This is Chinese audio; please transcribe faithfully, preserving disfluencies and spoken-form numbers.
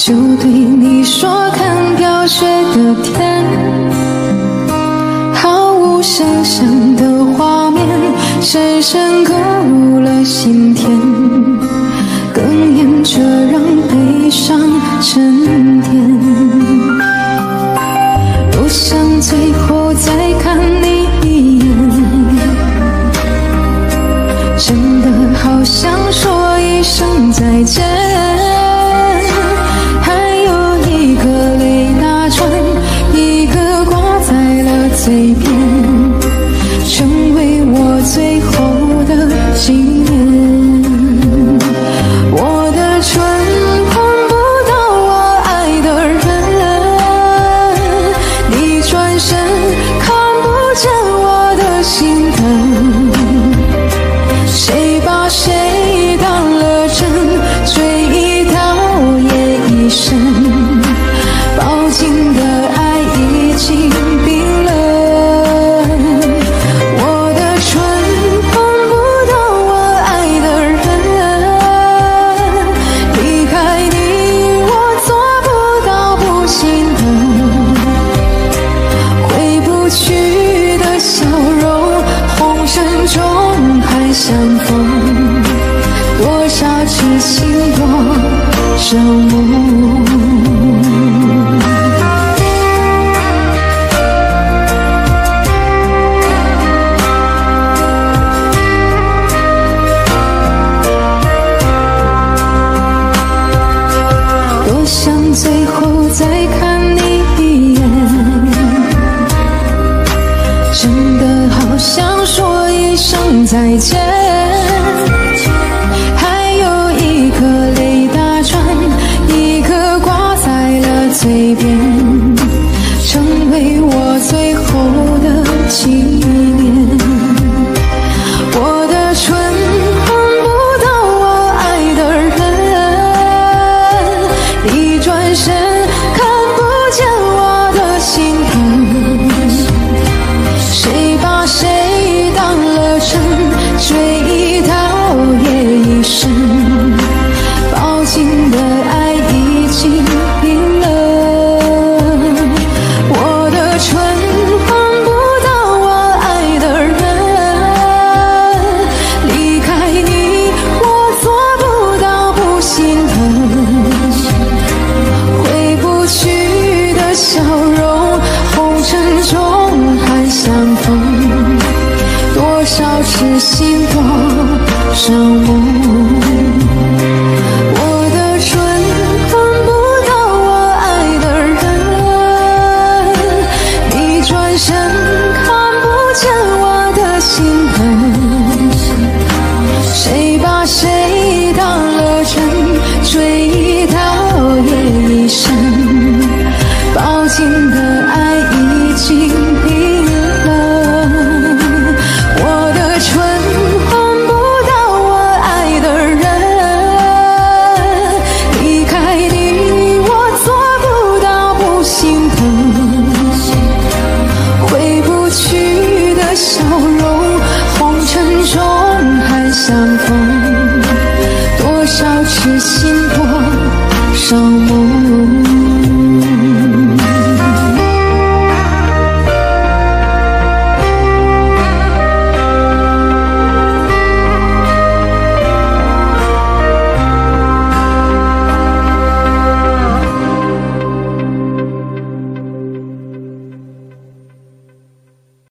就对你说看飘雪的天，毫无声响的画面深深刻入了心田，哽咽着让悲伤沉淀。多想最后再看你一眼，真的好想说一声再见，还有一个泪打转，一个挂在了嘴边，成为我最后的纪念。我的唇碰不到我爱的人，你转身看不见我的心疼，谁把谁当了真，追一刀也一生，抱紧的爱已经冰冷。我的唇碰不到我爱的人，离开你我做不到不心疼，回不去的笑容，红尘中还相逢，多少痴心多少梦。多想最后再看你一眼，真的好想说一声再见，还有一颗泪打转，一颗挂在了嘴边，成为我最后的纪念。我的唇碰不到我爱的人，你转身看不见我的心疼，谁把谁当了真，追一刀也一生，抱紧的爱已经冰冷。我的唇碰不到我爱的人，离开你我做不到不心疼，回不去的笑容，红尘中还相逢，多少痴心多少梦。我的唇碰不到我爱的人，你转身看不见我的心疼，谁把谁当了真，追一刀也一生，抱紧的爱已经冰冷。我的唇碰不到我爱的人，离开你我做不到不心疼，回不去的笑容，